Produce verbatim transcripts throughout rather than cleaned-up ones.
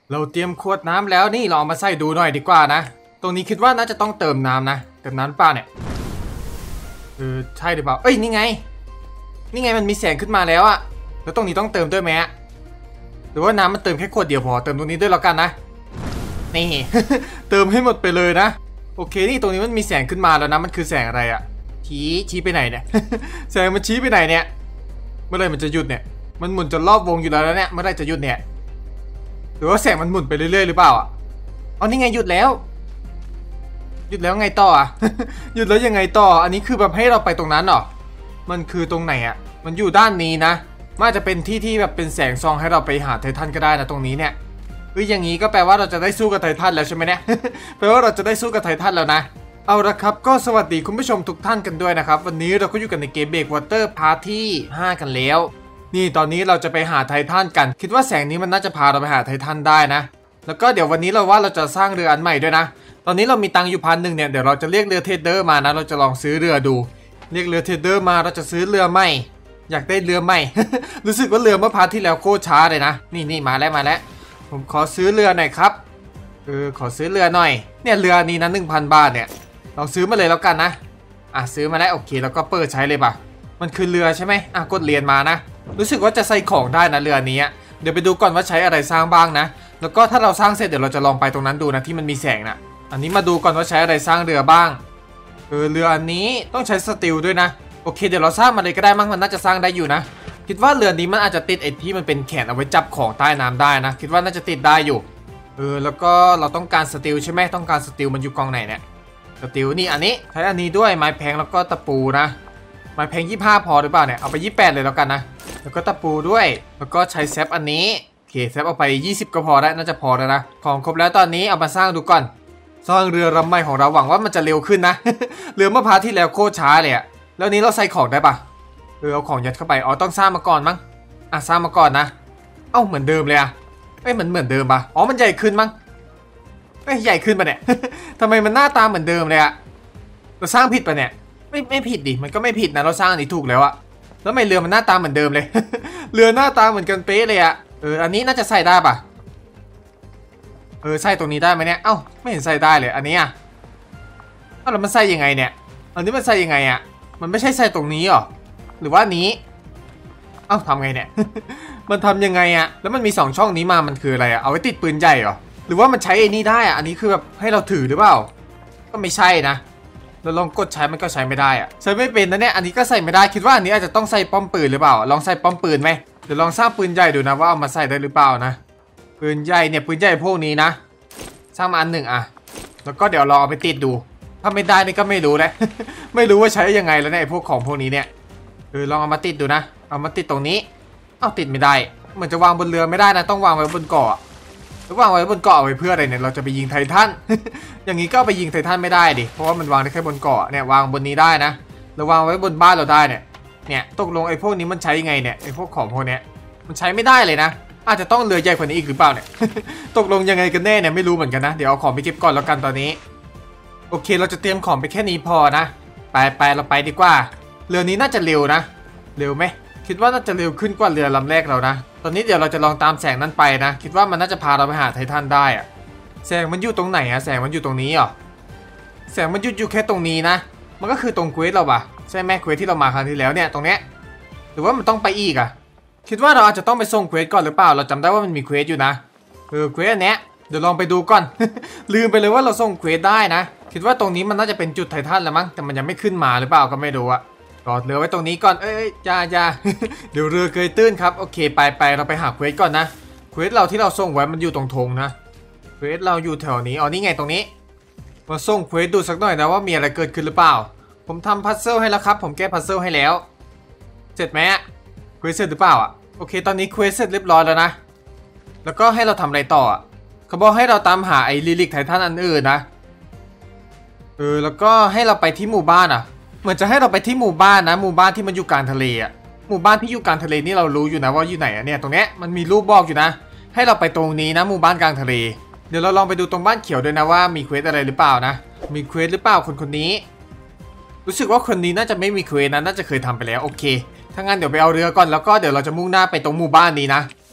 เราเตรียมขวดน้ำแล้วนี่เราเอามาใส่ดูหน่อยดีกว่านะตรงนี้คิดว่าน่าจะต้องเติมน้ำนะเติมน้ำเปล่าเนี่ยเออใช่หรือเปล่าเอ้ยนี่ไงนี่ไงมันมีแสงขึ้นมาแล้วอะแล้วตรงนี้ต้องเติมด้วยไหมหรือว่าน้ำมันเติมแค่ขวดเดียวพอเติมตรงนี้ด้วยแล้วกันนะนี่ เติมให้หมดไปเลยนะโอเคนี่ตรงนี้มันมีแสงขึ้นมาแล้วนะมันคือแสงอะไรอะชี้ชี้ไปไหนเนี่ย แสงมันชี้ไปไหนเนี่ยเมื่อไรมันจะหยุดเนี่ยมันหมุนจนรอบวงอยู่แล้วเนี่ยเมื่อไรจะหยุดเนี่ยหรือว่าแสงมันหมุนไปเรื่อยๆหรือเปล่าอ่ะอ๋อนี่ไงหยุดแล้วหยุดแล้วไงต่ออ่ะ หยุดแล้วยังไงต่ออันนี้คือแบบให้เราไปตรงนั้นเหรอมันคือตรงไหนอ่ะมันอยู่ด้านนี้นะมันอาจจะเป็นที่ที่แบบเป็นแสงซองให้เราไปหาไททันก็ได้นะตรงนี้เนี่ยเฮ้ยอย่างนี้ก็แปลว่าเราจะได้สู้กับไททันแล้วใช่ไหมเนี่ย แปลว่าเราจะได้สู้กับไททันแล้วนะเอาละครับก็สวัสดีคุณผู้ชมทุกท่านกันด้วยนะครับวันนี้เราก็อยู่กันในเกมเบรกวอเตอร์พาร์ทที่ห้ากันแล้วนี่ตอนนี้เราจะไปหาไททันกันคิดว่าแสงนี้มันน่าจะพาเราไปหาไททันได้นะแล้วก็เดี๋ยววันนี้เราว่าเราจะสร้างเรืออันใหม่ด้วยนะตอนนี้เรามีตังค์อยู่พันหนึ่งเนี่ยเดี๋ยวเราจะเรียกเรือเทรดเดอร์มานะเราจะลองซื้อเรือดูเรียกเรือเทรดเดอร์มาเราจะซื้อเรือใหม่อยากได้เรือใหม่ รู้สึกว่าเรือเมื่อพาร์ทที่แล้วโคตรช้าเลยนะนี่นี่มาแล้วมาแล้วผมขอซื้อเรือหน่อยครับเออขอซื้อเรือหน่อยเนี่ยเรือนี้นะ หนึ่งพัน บาทเนี่ยลองซื้อมาเลยแล้วกันนะอ่ะซื้อมาแล้วโอเคแล้วก็เปิดใช้เลยป่ะมันคือเรือใช่ไหมอ่ะกดเรียนมานะรู้สึกว่าจะใส่ของได้นะเรือนี้เดี๋ยวไปดูก่อนว่าใช้อะไรสร้างบ้างนะแล้วก็ถ้าเราสร้างเสร็จเดี๋ยวเราจะลองไปตรงนั้นดูนะที่มันมีแสงนะอันนี้มาดูก่อนว่าใช้อะไรสร้างเรือบ้างเออเรืออันนี้ต้องใช้สตีลด้วยนะโอเคเดี๋ยวเราสร้างมาเลยก็ได้มั้งมันน่าจะสร้างได้อยู่นะคิดว่าเรือนี้มันอาจจะติดไอ้ที่มันเป็นแขนเอาไว้จับของใต้น้ำได้นะคิดว่าน่าจะติดได้อยู่เออแล้วก็เราต้องการสตีลใช่ไหมต้องการสตีลมันอยู่กองไหนเนี่ยสตีลนี่อันนี้ใช้อันนี้ด้วยไม้แพงแล้วก็ตะปูนะไม้แพงยี่สิบห้าพอหรือเปล่าเนี่ยเอาไปยี่สิบแปดเลยแล้วกันนะแล้วก็ตะปูด้วยแล้วก็ใช้แซฟอันนี้โอเคแซฟเอาไปยี่สิบก็พอได้น่าจะพอแล้วนะของครบแล้วตอนนี้เอามาสร้างดูก่อนสร้างเรือลำใหม่ของเราหวังว่ามันจะเร็วขึ้นนะ เรือเมื่อพาร์ทที่แล้วโคตรช้าเลยอะแล้วนี้เราใส่ของได้ปะเออเอาของยัดเข้าไปอ๋อต้องสร้างมาก่อนมั้งอ่ะสร้างมาก่อนนะเอ้าเหมือนเดิมเลยอะเอ้ยเหมือนเหมือนเดิมปะอ๋อมันใหญ่ขึ้นมั้งเอ้ยใหญ่ขึ้นปะเนี่ย ทำไมมันหน้าตาเหมือนเดิมเลยอะเราสร้างผิดปะเนี่ยไม่ไม่ผิดดิมันก็ไม่ผิดนะเราสร้างอันนี้ถูกแล้วอะแล้วทำไมเรือมันหน้าตาเหมือนเดิมเลย เรือหน้าตาเหมือนกันเป๊ะเลยอะเอออันนี้น่าจะใส่ได้ปะเออใส่ตรงนี้ได้ไหมเนี่ยเอ้าไม่เห็นใส่ได้เลยอันนี้อะเอ้าแล้วมันใส่ยังไงเนี่ยอันนี้มันใส่ยังไงอะมันไม่ใช่ใส่ตรงนี้หรอหรือว่านี้เอ้าทำไงเนี่ย มันทำยังไงอะแล้วมันมีสองช่องนี้มามันคืออะไรอะเอาไว้ติดปืนใหญ่หรอหรือว่ามันใช้ไอ้นี่ได้อะอันนี้คือแบบให้เราถือหรือเปล่าก็ไม่ใช่นะเราลองกดใช้มันก็ใช้ไม่ได้อะใช้ไม่เป็นนะเนี่ยอันนี้ก็ใส่ไม่ได้คิดว่าอันนี้อาจจะต้องใส่ป้อมปืนหรือเปล่าลองใส่ป้อมปืนไหมเดี๋ยวลองสร้างปืนใหญ่ดูนะว่าเอามาใส่ได้หรือเปล่านะปืนใหญ่เนี่ยปืนใหญ่พวกนี้นะสร้างมาอันหนึ่งอะแล้วก็เดี๋ยวลองเอาไปติดดูถ้าไม่ได้นี่ก็ไม่รู้นะ ไม่รู้ว่าใช้ยังไงแล้วเนี่ยพวกของพวกนี้เนี่ยเออลองเอามาติดดูนะเอามาติดตรงนี้เอาติดไม่ได้เหมือนจะวางบนเรือไม่ได้นะต้องวางไว้บนเกาะหรือวางไว้บนเกาะเอาไว้เพื่ออะไรเนี่ยเราจะไปยิงไททัน อย่างนี้ก็ไปยิงไททันไม่ได้ดิเพราะว่ามันวางได้แค่บนเกาะเนี่ยวางบนนี้ได้นะเราวางไว้บนบ้านเราได้เนี่ยเนี่ยตกลงไอ้พวกนี้มันใช้ยังไงเนี่ยไอ้พวกของพวกเนี้ยมันใช้ไม่ได้เลยนะอาจจะต้องเรือใหญ่กว่านี้อีกหรือเปล่าเนี่ย ตกลงยังไงกันแน่เนี่ยไม่รู้เหมือนกันนะเดี๋ยวเอาของไปเก็บก่อนแล้วกันตอนนี้โอเคเราจะเตรียมของไปแค่นี้พอนะไปไปเราไปดีกว่าเรือนี้น่าจะเร็วนะเร็วไหมคิดว่าน่าจะเร็วขึ้นกว่าเรือลำแรกเรานะตอนนี้เดี๋ยวเราจะลองตามแสงนั้นไปนะคิดว่ามันน่าจะพาเราไปหาไททันได้อะแสงมันอยู่ตรงไหนอะแสงมันอยู่ตรงนี้เหรอแสงมันหยุดอยู่แค่ตรงนี้นะมันก็คือตรงเควสเราปะใช่ไหมเควสที่เรามาครั้งที่แล้วเนี่ยตรงเนี้ยหรือว่ามันต้องไปอีกอะคิดว่าเราอาจจะต้องไปส่งเควสก่อนหรือเปล่าเราจำได้ว่ามันมีเควสอยู่นะเออเควสอันเนี้ยเดี๋ยวลองไปดูก่อน ลืมไปเลยว่าเราส่งเควสได้นะคิดว่าตรงนี้มันน่าจะเป็นจุดไททันแล้วมั้งแต่มันยังไม่ขึ้นมาหรือเปล่าก็ไม่รู้อะกอดเรือไว้ตรงนี้ก่อนเอ้ยอย่าอย่า เดี๋ยวเรือเกยตื้นครับโอเคไปไปเราไปหาเควสก่อนนะเควสเราที่เราส่งไว้มันอยู่ตรงธงนะเควสเราอยู่แถวนี้อ๋อนี่ไงตรงนี้มาส่งเควสดูสักหน่อยนะว่ามีอะไรเกิดขึ้นหรือเปล่าผมทำพัซเซิลให้แล้วครับผมแก้พัซเซิลให้แล้วเสร็จไหมอะเควสเสร็จหรือเปล่าอะโอเคตอนนี้เควสเสร็จเรียบร้อยแล้วนะแล้วก็ให้เราทำอะไรต่อเขาบอกให้เราตามหาไอ้ลิลิกไททันอันอื่นนะเออแล้วก็ให้เราไปที่หมู่บ้านอ่ะเหมือนจะให้เราไปที่หมู่บ้านนะหมู่บ้านที่มันอยู่กลางทะเลอ่ะหมู่บ้านที่อยู่กลางทะเลนี่เรารู้อยู่นะว่าอยู่ไหนอ่ะเนี่ยตรงเนี้ยมันมีรูปบอกอยู่นะให้เราไปตรงนี้นะหมู่บ้านกลางทะเลเดี๋ยวเราลองไปดูตรงบ้านเขียวด้วยนะว่ามีเควสอะไรหรือเปล่านะมีเควสหรือเปล่าคนคนนี้รู้สึกว่าคนนี้น่าจะไม่มีเควสนะน่าจะเคยทำไปแล้วโอเคถ้างั้นเดี๋ยวไปเอาเรือก่อนแล้วก็เดี๋ยวเราจะมุ่งหน้าไปตรงหมู่บ้านนี้นะ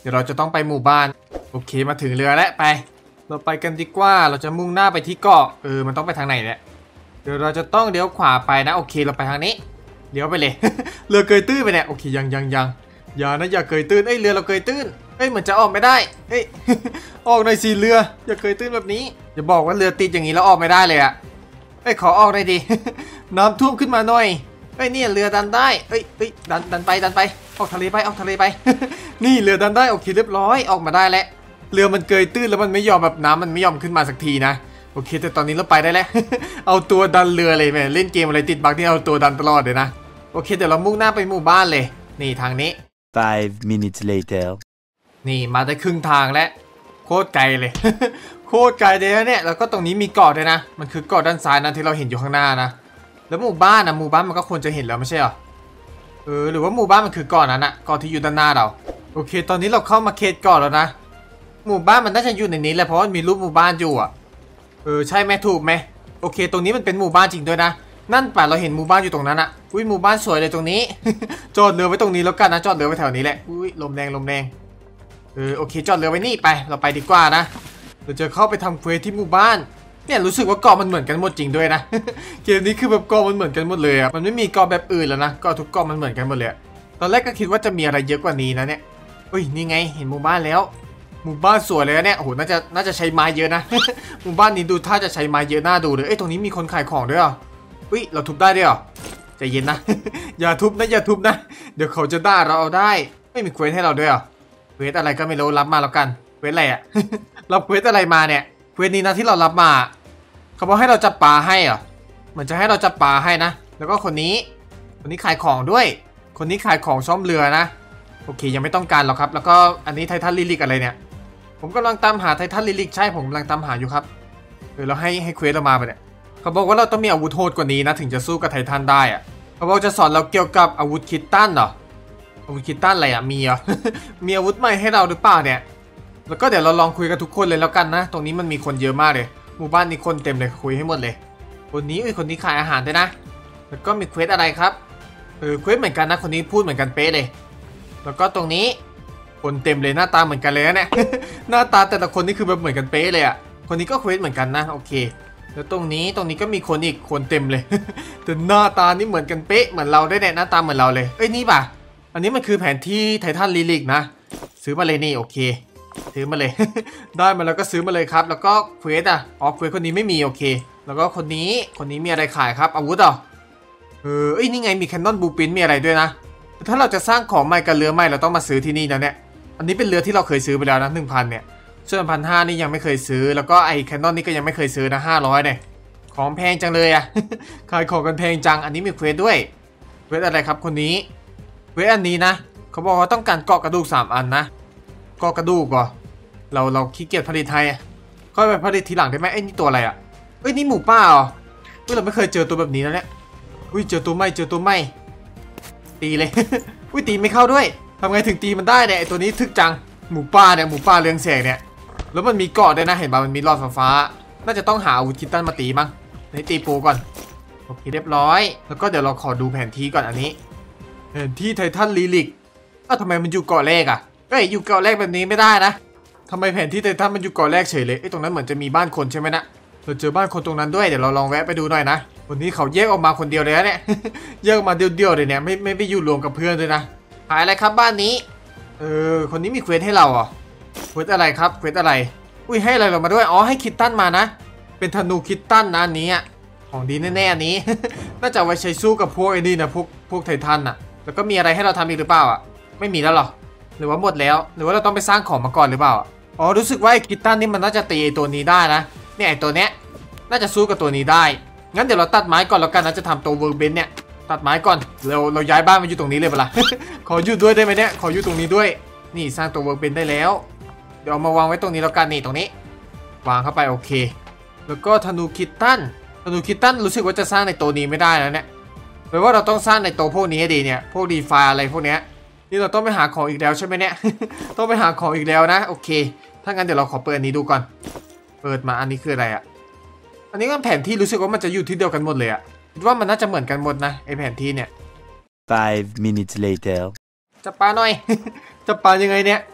ดี๋ยวเราจะต้องไปหมู่บ้านโอเคมาถึงเรือแล้วไปเราไปกันดีกว่าเราจะมุ่งหน้าไปที่เกาะเออมันต้องไปทางไหนเนี่ยเดี๋ยวเราจะต้องเลี้ยวขวาไปนะโอเคเราไปทางนี้เลี้ยวไปเลย เรือเกยตื้นไปเนี่ยโอเคยังยังยังอย่านะอย่าเกยตื้นเอ้ยเรือเราเกยตื้นเอ้ยเหมือนจะออกไม่ได้เอ้ย ออกหน่อยสิเรืออย่าเกยตื้นแบบนี้อย่าบอกว่าเรือติดอย่างนี้แล้วออกไม่ได้เลยอะเอ้ยขอออกหน่อยดิ น้ำท่วมขึ้นมาหน่อยเอ้ยเนี่ยเรือดันได้เอ้ยเอ้ยดันดันไปดันไปออกทะเลไปออกทะเลไป นี่เรือดันได้โอเคเรียบร้อยออกมาได้แล้วเรือมันเกยตื้นแล้วมันไม่ยอมแบบน้ำมันไม่ยอมขึ้นมาสักทีนะโอเคแต่ตอนนี้เราไปได้แล้ว เอาตัวดันเรือเลยแม่เล่นเกมอะไรติดบั๊กที่เอาตัวดันตลอดเลยนะโอเคเดี๋ยวเรามุ่งหน้าไปหมู่บ้านเลยนี่ทางนี้ Five minutes later นี่มาได้ครึ่งทางแล้วโคตรไกลเลย โคตรไกลเลยนะเนี่ยแล้วก็ตรงนี้มีเกาะด้วยนะมันคือเกาะด้านซ้ายนะที่เราเห็นอยู่ข้างหน้านะแล้วหมู่บ้านนะหมู่บ้านมันก็ควรจะเห็นแล้วไม่ใช่หรอเออหรือว่าหมู่บ้านมันคือเกาะนั้นอะเกาะที่อยู่ด้านหน้าเราโอเคตอนนี้เราเข้ามาเขตเกาะแล้วนะหมู่บ้านมันน่าจะอยู่ในนี้แหละเพราะว่ามีรูปหมู่บ้านอยู่อะเออใช่ไหมถูกไหมโอเคตรงนี้มันเป็นหมู่บ้านจริงด้วยนะนั่นป่ะเราเห็นหมู่บ้านอยู่ตรงนั้นอะอุ้ยหมู่บ้านสวยเลยตรงนี้ จอดเรือไว้ตรงนี้แล้วกันนะจอดเรือไว้แถวนี้แหละอุ้ยลมแรงลมแรงเออโอเคจอดเรือไว้นี่ไปเราไปดีกว่านะเราจะเข้าไปทำเควสที่หมู่บ้านเนี่ยรู้สึกว่าเกาะมันเหมือนกันหมดจริงด้วยนะ เกมนี้คือแบบเกาะมันเหมือนกันหมดเลยอะมันไม่มีเกาะแบบอื่นแล้วนะเกาะทุกเกาะมันเหมือนกันหมดเลยตอนแรกก็คิดว่าจะมีอะไรเยอะกว่านี้นะเนี่ยอุ้ยนี่ไงเห็นหมู่บ้านแล้วหมู่บ้านสวยเลยเนี่ยโอ้โหน่าจะน่าจะใช้ไม้เยอะนะ หมู่บ้านนี้ดูถ้าจะใช้ไม้เยอะน่าดูเลยเอ้ยตรงนี้มีคนขายของด้วยอ่ะอุ้ยเราทุบได้ด้วยเหรอใจเย็นนะ อย่าทุบนะอย่าทุบนะเดี๋ยวเขาจะด่าเราเอาได้ไม่มีเควสให้เราด้วยเหรอเควสอะไรก็ไม่รู้รับมาแล้วกันเควสอะไรอ่ะ รับเควสอะไรมาเนี่ยเควสนี้นะที่เรารับมาเขาบอกให้เราจับปลาให้เหรอเหมือนจะให้เราจับปลาให้นะแล้วก็คนนี้คนนี้ขายของด้วยคนนี้ขายของซ่อมเรือนะโอเคยังไม่ต้องการหรอกครับแล้วก็อันนี้ไททันลิลิกอะไรเนี่ยผมกำลังตามหาไททันลิลิกใช่ผมกำลังตามหาอยู่ครับเออเราให้ให้เควสเรามาไปเนี่ยเขาบอกว่าเราต้องมีอาวุธโหดกว่านี้นะถึงจะสู้กับไททันได้อะเขาบอกจะสอนเราเกี่ยวกับอาวุธคิตตันเหรออาวุธคิตตันอะไรอ่ะมีเหรอ มีอาวุธใหม่ให้เราหรือเปล่าเนี่ยแล้วก็เดี๋ยวเราลองคุยกับทุกคนเลยแล้วกันนะตรงนี้มันมีคนเยอะมากเลยหมู่บ้านนี้คนเต็มเลยคุยให้หมดเลยคนนี้เอ้ยคนนี้ขายอาหารด้วยนะแล้วก็มีเควสอะไรครับเออเควสเหมือนกันนะคนนี้พูดเหมือนกันเป๊ะเลยแล้วก็ตรงนี้คนเต็มเลยหน้าตาเหมือนกันเลยนะเนี่ย หน้าตาแต่ละคนนี่คือแบบเหมือนกันเป๊ะเลยอ่ะคนนี้ก็เควสเหมือนกันนะโอเคแล้วตรงนี้ตรงนี้ก็มีคนอีกคนเต็มเลย แต่หน้าตานี่เหมือนกันเป๊ะเหมือนเราได้เนี่ยหน้าตาเหมือนเราเลยเอ้ยนี่ป่ะอันนี้มันคือแผนที่ไททันลิลิกนะซื้อมาเลยนี่โอเคซื้อมาเลย ได้มาแล้วก็ซื้อมาเลยครับแล้วก็เควสอ่ะอ๋อเควสคนนี้ไม่มีโอเคแล้วก็คนนี้คนนี้มีอะไรขายครับอาวุธอ่ะเออเอ้ยนี่ไงมีแคนนอนบูปินมีอะไรด้วยนะถ้าเราจะสร้างของใหม่กับเรือใหม่เราต้องมาซื้อที่นี่นะเนี่ยอันนี้เป็นเรือที่เราเคยซื้อไปแล้วนะหนึ่งพันเนี่ยส่วนพันห้านี่ยังไม่เคยซื้อแล้วก็ไอ้แคนนอนนี่ก็ยังไม่เคยซื้อนะห้าร้อยเนี่ยของแพงจังเลยอะ ขายของกันแพงจังอันนี้มีเควสด้วยเควสอะไรครับคนนี้เควสอันนี้นะเขาบอกว่าต้องการเกาะกระดูกสามอันนะเกาะกระดูกเหรอเราเราขี้เกียจผลิตให้ค่อยไปผลิตทีหลังได้ไหมไอ้นี่ตัวอะไรอะเอ้ยนี่หมูป่าเหรอเฮ้ยเราไม่เคยเจอตัวแบบนี้แล้วเนี่ยอุ้ยเจอตัวไม่เจอตัวไม่ตีเลย อุ้ยตีไม่เข้าด้วยทำไงถึงตีมันได้เนี่ยไอตัวนี้ทึกจังหมูป่าเนี่ยหมูป่าเรืองแสงเนี่ยแล้วมันมีเกาะด้วยนะเห็นป่ะมันมีหลอดไฟฟ้าน่าจะต้องหาอาวุธคิตตันมาตีมั้งให้ตีปูก่อนโอเคเรียบร้อยแล้วก็เดี๋ยวเราขอดูแผนที่ก่อนอันนี้แผนที่ไททันลิลิกอ้าวทำไมมันอยู่เกาะแรกอ่ะเอ้ยอยู่เกาะแรกแบบนี้ไม่ได้นะทำไมแผนที่ไททันมันอยู่เกาะแรกเฉยเลยไอ้ตรงนั้นเหมือนจะมีบ้านคนใช่ไหมนะเราเจอบ้านคนตรงนั้นด้วยเดี๋ยวเราลองแวะไปดูหน่อยนะวันนี้เขาแยกออกมาคนเดียวเลยนะเนี่ย แยกออกมาเดียวๆเลยเนี่ยไม่ไม่ไปอยู่รวมกับเพื่อนเลยนะขายอะไรครับบ้านนี้เออคนนี้มีเควสให้เราอ่ะเควสอะไรครับเควสอะไรอุ้ยให้อะไรเรามาด้วยอ๋อให้คิตตันมานะเป็นธนูคิตตันนะอันนี้อ่ะของดีแน่ๆอันนี้ น่าจะไว้ใช้สู้กับพวกไอ้นี่นะพวกพวกไททันอ่ะแล้วก็มีอะไรให้เราทำอีกหรือเปล่าอ่ะไม่มีแล้วหรอหรือว่าหมดแล้วหรือว่าเราต้องไปสร้างของมาก่อนหรือเปล่าอ๋อรู้สึกว่าไอ้คิตตันนี่มันน่าจะตีไอ้ตัวนี้ได้นะเนี่ยไอ้ตัวเนี้ยน่าจะสู้กับตัวนี้ได้งั้นเดี๋ยวเราตัดไม้ก่อนแล้วกันนะจะทำตัวเวิร์กเบนเนี่ยตัดไม้ก่อนเราเราย้ายบ้านมาอยู่ตรงนี้เลยเปล่า ขออยู่ด้วยได้ไหมเนี่ยขออยู่ตรงนี้ด้วยนี่สร้างตัวเวิร์กเบนได้แล้วเดี๋ยวเอามาวางไว้ตรงนี้แล้วกันนี่ตรงนี้วางเข้าไปโอเคแล้วก็ธนูคิตตันธนูคิตตันรู้สึกว่าจะสร้างในตัวนี้ไม่ได้แล้วเนี่ยแปลว่าเราต้องสร้างในตัวพวกนี้ให้ดีเนี่ยพวกดีไฟอะไรพวกเนี้ยนี่เราต้องไปหาของอีกแล้วใช่ไหมเนี่ย ต้องไปหาของอีกแล้วนะโอเคถ้างั้นเดี๋ยวเราขอเปิดอันนี้ดูก่อนเปิดมาอันนี้คืออะไรอะอันนี้ก็แผนที่รู้สึกว่ามันจะอยู่ที่เดียวกันหมดเลยอะคิดว่ามันน่าจะเหมือนกันหมดนะไอแผนที่เนี่ย Five minutes later จับปลาหน่อย จับปลายังไงเนี่ย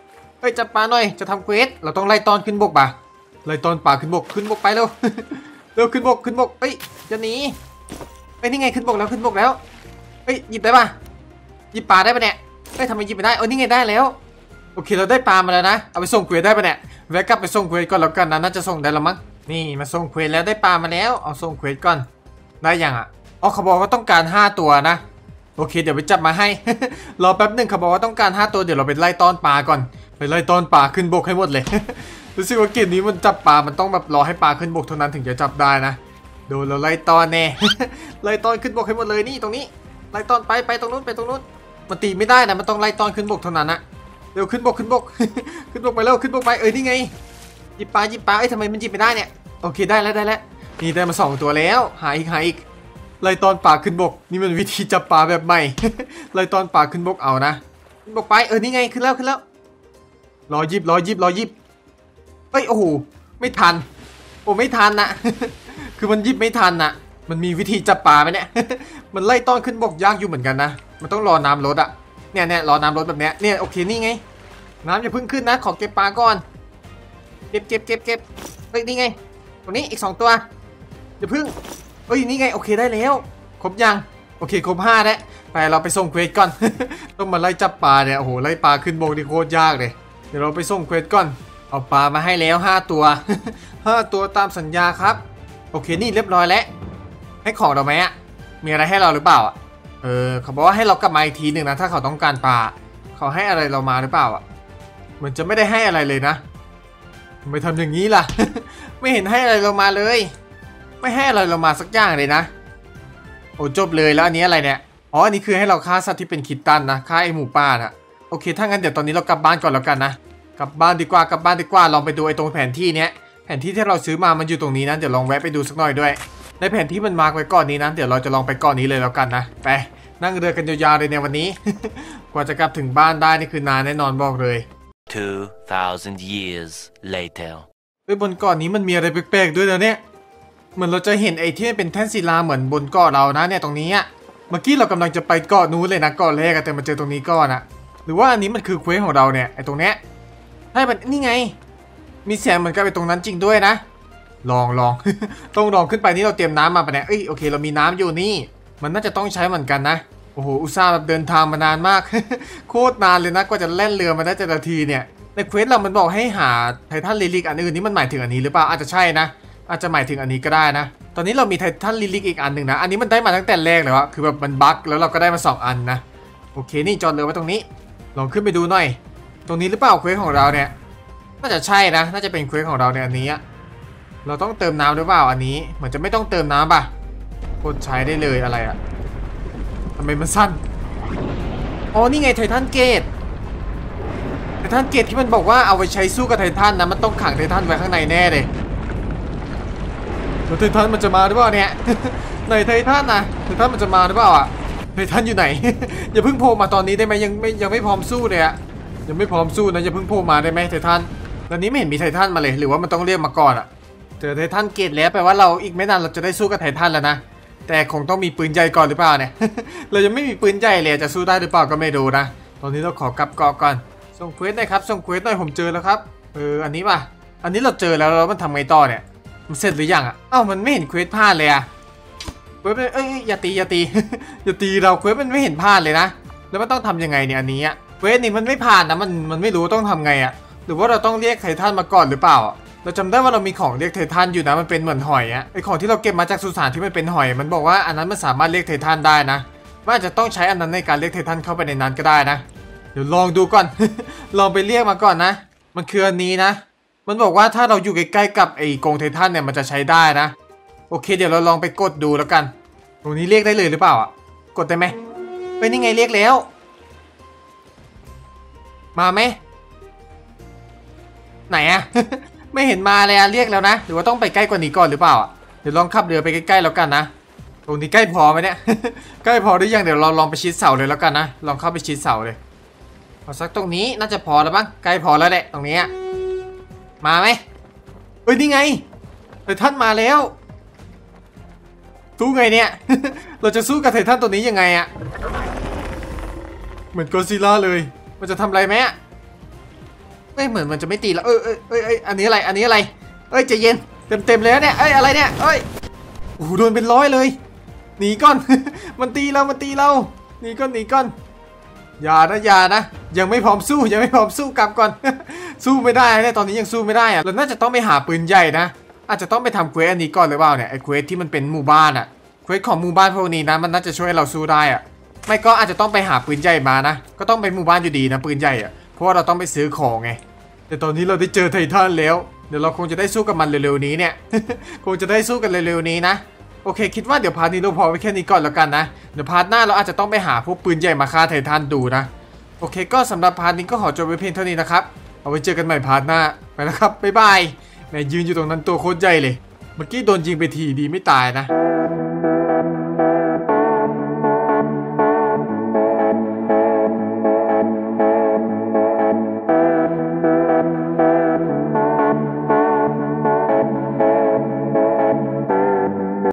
เอ้ยจับปลาหน่อยจะทำเควสเราต้องไล่ตอนขึ้นบกป่ะไล่ตอนปลาขึ้นบกขึ้นบกไปเร็ว เร็วขึ้นบกขึ้นบกเอ้ยจะหนีเอ้ยนี่ไงขึ้นบกแล้วขึ้นบกแล้วเอ้ยหยิบได้ป่ะหยิบปลาได้ปะเนี่ยเอ้ยทำไมหยิบไม่ได้เออนี่ไงได้แล้วโอเคเราได้ปลามาแล้วนะเอาไปส่งเควสได้ปะเนี่ยแวะกลับไปส่งเควสก่อนแล้วกันนะน่าจะส่งได้แล้วมั้งนี่มาส่งเควสแล้วได้ปลามาแล้วเอาส่งเควสก่อนได้ยังอ่ะอ๋อเขาบอกว่าต้องการห้าตัวนะโอเคเดี๋ยวไปจับมาให้ รอแป๊บหนึ่งเขาบอกว่าต้องการห้าตัวเดี๋ยวเราไปไล่ต้อนปลาก่อนไปไล่ต้อนปลาขึ้นบกให้หมดเลย รู้สึกว่าเกมนี้มันจับปลามันต้องแบบรอให้ปลาขึ้นบกเท่านั้นถึงจะจับได้นะโดนเราไล่ต้อนแน่ ไล่ต้อนขึ้นบกให้หมดเลยนี่ตรงนี้ไล่ต้อนไปไปตรงนู้นไปตรงนู้นมันตีไม่ได้นะมันต้องไล่ต้อนขึ้นบกเท่านั้นนะเร็วขึ้นบกขึ้นบก ขึ้นบกไปเร็วขึ้นบกไปเอ้ยนี่ไงหยิบปลาหยิบปลาเอ้ยทำไมมันหยิบไม่ได้เนี่ยโอเคได้แล้วได้แล้วนี่ได้มาสองตัวแล้วหาอีกหาอีกไล่ตอนปลาขึ้นบกนี่มันวิธีจับปลาแบบใหม่ ไล่ตอนปลาขึ้นบกเอานะขึ้นบกไปเออนี่ไงขึ้นแล้วขึ้นแล้วรอยิบรอยิบรอยิบเอ้ยโอ้โหไม่ทันโอ้ไม่ทันนะ คือมันยิบไม่ทันนะมันมีวิธีจับปลาไหมเนี่ย มันไล่ต้อนขึ้นบกยากอยู่เหมือนกันนะมันต้องรอน้ำลดอะเนี่ยเนี่ยรอน้ำลดแบบเนี้ยเนี่ยโอเคนี่ไงน้ำอย่าเพิ่งขึ้นนะขอเก็บปลาก่อนเก็บเก็บเก็บเก็บเฮ้ยนี่ไงตรงนี้อีกสองตัวอย่าเพิ่งเฮ้ยนี่ไงโอเคได้แล้วครบยังโอเคครบห้าแล้วไปเราไปส่งเควสก่อน ต้องมาไล่จับปลาเนี่ยโอ้โหไล่ปลาขึ้นบกนี่โคตรยากเลยเดี๋ยวเราไปส่งเควสก่อนเอาปลามาให้แล้วห้าตัว ห้าตัวตามสัญญาครับโอเคนี่เรียบร้อยแล้วให้ของเราไหมอะมีอะไรให้เราหรือเปล่าอะเออเขาบอกว่าให้เรากลับมาอีกทีหนึ่งนะถ้าเขาต้องการปลาเขาให้อะไรเรามาหรือเปล่าอะเหมือนจะไม่ได้ให้อะไรเลยนะทำไมทำอย่างนี้ล่ะ ไม่เห็นให้อะไรเรามาเลยไม่ให้อะไรเรามาสักอย่างเลยนะโอ้จบเลยแล้วอันนี้อะไรเนี่ยอ๋ออันนี้คือให้เราฆ่าสัตว์ที่เป็นคิดตันนะฆ่าไอหมูป่าน่ะโอเคถ้างั้นเดี๋ยวตอนนี้เรากลับบ้านก่อนแล้วกันนะกลับบ้านดีกว่ากลับบ้านดีกว่าลองไปดูไอ้ตรงแผนที่เนี้ยแผนที่ที่เราซื้อมามันอยู่ตรงนี้นะเดี๋ยวลองแวะไปดูสักหน่อยด้วยในแผนที่มันมาร์กไว้ก่อนนี้นะเดี๋ยวเราจะลองไปก่อนนี้เลยแล้วกันนะไปนั่งเรือกันยาวๆเลยในวันนี้ กว่าจะกลับถึงบ้านได้นี่คือนานแน่นอนบอกเลย two thousand years later เฮ้ยบนเกาะนี้มันมีอะไรแปลกๆด้วยนะเนี่ยเหมือนเราจะเห็นไอ้ที่เป็นแท่นศิลาเหมือนบนเกาะเรานะเนี่ยตรงนี้อะเมื่อกี้เรากำลังจะไปเกาะนู้นเลยนะเกาะแรกแต่มาเจอตรงนี้ก่อนอะหรือว่าอันนี้มันคือเควสของเราเนี่ยไอ้ตรงเนี้ยใช่มันนี่ไงมีเสียงเหมือนกับไอ้ตรงนั้นจริงด้วยนะลองลอง ต้องลองขึ้นไปนี่เราเตรียมน้ำมาปะเนี่ยเอ้ยโอเคเรามีน้ำอยู่นี่มันน่าจะต้องใช้เหมือนกันนะโอ้โหอุตส่าห์แบบเดินทางมานานมาก โคตรนานเลยนะกว่าจะแล่นเรือมาได้แต่ละทีเนี่ยในเควสเรามันบอกให้หาไททันลิลิกอันอื่นนี่มันหมายถึงอันนี้หรือเปล่าอาจจะใช่นะอาจจะหมายถึงอันนี้ก็ได้นะตอนนี้เรามีไททันลิลิกอีกอันหนึ่งนะอันนี้มันได้มาตั้งแต่แรกเลยวะคือแบบมันบั๊กแล้วเราก็ได้มาสองอันนะโอเคนี่จอดเรือไว้ตรงนี้ลองขึ้นไปดูหน่อยตรงนี้หรือเปล่าเควสของเราเนี่ยน่าจะใช่นะน่าจะเป็นเควสของเราในอันนี้เราต้องเติมน้ำหรือเปล่าอันนี้เหมือนจะไม่ต้องเติมน้ำป่ะกดใช้ได้เลยอะไรอะทำไมมันสั้นอ๋อนี่ไงไททันเกตไททันเกตที่มันบอกว่าเอาไปใช้สู้กับไททันนะมันต้องขังไททันไว้ข้างในแน่เลยแล้วไททันมันจะมาหรือเปล่าเนี่ย ไหนไททันนะไททันมันจะมาหรือเปล่าอ่ะไททันอยู่ไหน อย่าเพิ่งโผล่มาตอนนี้ได้ไหมยังไม่ยังไม่พร้อมสู้เลยอะยังไม่พร้อมสู้นะอย่าเพิ่งโผล่มาได้ไหมไททันตอนนี้ไม่เห็นมีไททันมาเลยหรือว่ามันต้องเรียกมาก่อนอะเจอไททันเกตแล้วแปลว่าเราอีกไม่นานเราจะได้สู้กับไททันแล้วนะแต่คงต้องมีปืนใหญ่ก่อนหรือเปล่าเนี่ย เรายังไม่มีปืนใหญ่เลยจะสู้ได้หรือเปล่าก็ไม่รู้นะตอนนี้เราขอกลับเกาะก่อนส่งเควสหน่อยครับส่งเควสหน่อยผมเจอแล้วครับเอออันนี้ป่ะอันนี้เราเจอแล้วแล้วมันทำไงต่อเนี่ยมันเสร็จหรือยังอ่ะอ้าวมันไม่เห็นเควสพลาดเลยอะเควสเอ้ยอย่าตีอย่าตี อย่าตีเราเควสมันไม่เห็นพลาดเลยนะแล้วมันต้องทำยังไงเนี่ยอันนี้อะเควสนี่มันไม่ผ่านนะมันมันไม่รู้ต้องทำไงอะหรือว่าเราต้องเรียกไททันมาก่อนหรือเปล่าเราจำได้ว่าเรามีของเรียกไททันอยู่นะมันเป็นเหมือนหอยอะไอของที่เราเก็บมาจากสุสานที่มันเป็นหอยมันบอกว่าอันนั้นมันสามารถเรียกไททันได้นะว่าจะต้องใช้อันนั้นในการเรียกไททันเข้าไปในนั้นก็ได้นะเดี๋ยวลองดูก่อน ลองไปเรียกมาก่อนนะมันคืออันนี้นะมันบอกว่าถ้าเราอยู่ใกล้ๆกับไอ้กรงไททันเนี่ยมันจะใช้ได้นะโอเคเดี๋ยวเราลองไปกดดูแล้วกันตรงนี้เรียกได้เลยหรือเปล่าอ่ะกดได้ไหมเป็นยังไงเรียกแล้วมาไหมไหนอะ ไม่เห็นมาเลยอะเรียกแล้วนะหรือว่าต้องไปใกล้กว่านี้ก่อนหรือเปล่าอ่ะเดี๋ยวลองขับเรือไปใกล้ๆแล้วกันนะตรงนี้ใกล้พอไหมเนี่ย ใกล้พอหรือยังเดี๋ยวเราลองไปชิดเสาเลยแล้วกันนะลองเข้าไปชิดเสาเลยเอาสักตรงนี้น่าจะพอแล้วมั้งใกล้พอแล้วแหละตรงนี้มาไหมเอ้ยนี่ไงไททันมาแล้วสู้ไงเนี่ย เราจะสู้กับไททันตัวนี้ยังไงอะเหมือนโกซิลล่าเลยมันจะทำอะไรไหมเอ้ยเหมือนมันจะไม่ตีแล้วเอ้ยเอ้ยเอ้ยเอ้ยอันนี้อะไรอันนี้อะไรเอ้ยใจเย็นเต็มเต็มเลยเนี่ยเอ้ยอะไรเนี่ยเอ้ยโอ้โหโดนเป็นร้อยเลยหนีก่อน มันตีเรามันตีเราหนีก่อนหนีก่อนอย่านะอย่านะยังไม่พร้อมสู้ยังไม่พร้อมสู้กลับก่อน สู้ไม่ได้เนี่ยตอนนี้ยังสู้ไม่ได้อะเราน่าจะต้องไปหาปืนใหญ่นะอาจจะต้องไปทำเควสอันนี้ก่อนหรือเปล่าเนี่ยไอ้เควสที่มันเป็นหมู่บ้านอะเควสของหมู่บ้านพวกนี้นะมันน่าจะช่วยเราสู้ได้อะไม่ก็อาจจะต้องไปหาปืนใหญ่มานะก็ต้องไปหมู่บ้านอยู่ดีนะปืนใหญ่อะเพราะว่าเราต้องไปซื้อของไงแต่ตอนนี้เราได้เจอไททันแล้วเดี๋ยวเราคงจะได้สู้กับมันเร็วๆนี้เนี่ย คงจะได้สู้กันเร็วๆนี้นะโอเคคิดว่าเดี๋ยวพาร์ทนี้เราพอไว้แค่นี้ก่อนแล้วกันนะเดี๋ยวพาร์ทหน้าเราอาจจะต้องไปหาพวกปืนใหญ่มาฆ่าไททันดูนะโอเคก็สำหรับพาร์ทนี้ก็ขอจบไว้เพียงเท่านี้นะครับเอาไว้เจอกันใหม่พาร์ทหน้าไปแล้วครับบ๊ายบายแม่ยืนอยู่ตรงนั้นตัวโคตรใหญ่เลยเมื่อกี้โดนยิงไปทีดีไม่ตายนะ